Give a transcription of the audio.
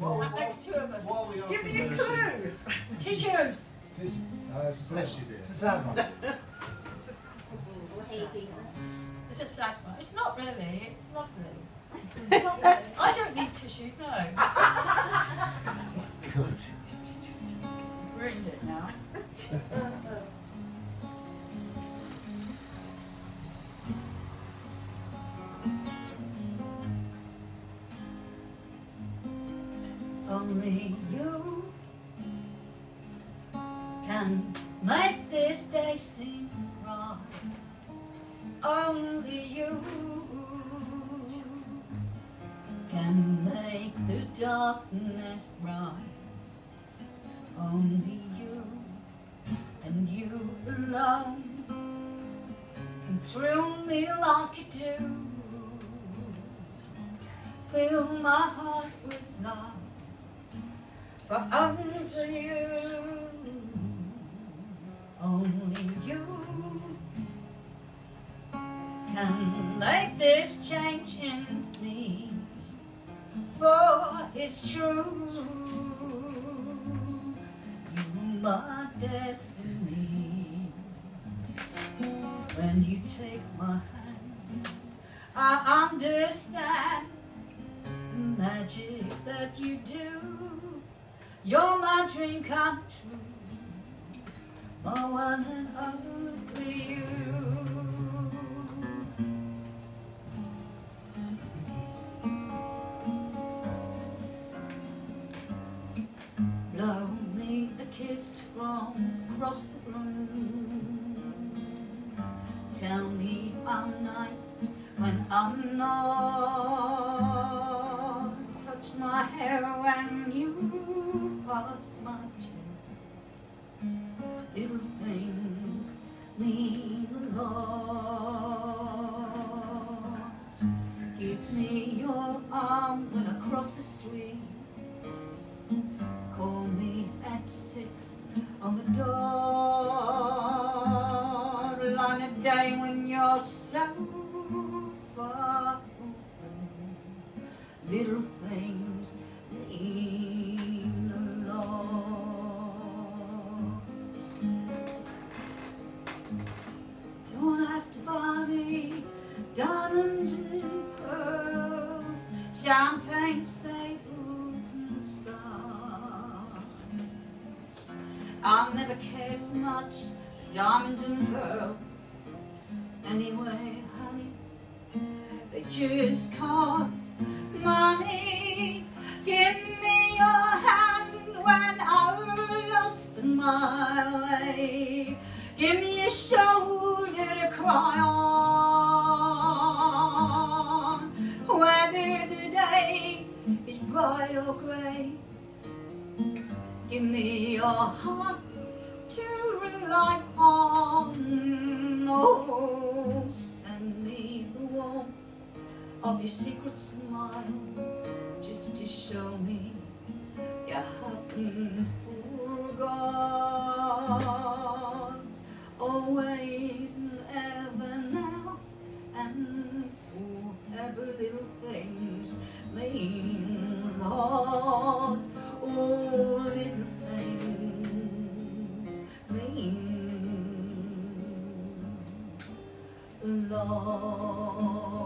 That makes two of us. Give me a clue! Tissues! Bless you, dear. It's a sad one. It's a sad one. It's not really, it's lovely. I don't need tissues, no. Good. You've ruined it now. Only you can make this day seem right. Only you can make the darkness bright. Only you and you alone can thrill me like you do. Fill my heart with love. For only you can make this change in me. For it's true, you're my destiny. When you take my hand, I understand the magic that you do. You're my dream come true, my one and only you. Blow me a kiss from across the room. Tell me I'm nice when I'm not. Touch my hair when you pass my chair. Little things mean a lot. Give me your arm when I cross the street. Call me at 6 on the door. On a day when you're so far away. Little things mean a lot. Don't have to buy me diamonds and pearls, champagne, sables and sighs. I've never cared much for diamonds and pearls. Anyway, honey, they just cost money. Give me your hand when I lost my way. Give me a shoulder to cry on, whether the day is bright or grey. Give me your heart to rely on. Oh, send me the warmth of your secret smile, just to show me you haven't forgot. Always and ever, now and forever, little things mean a lot. Oh, little things mean a lot.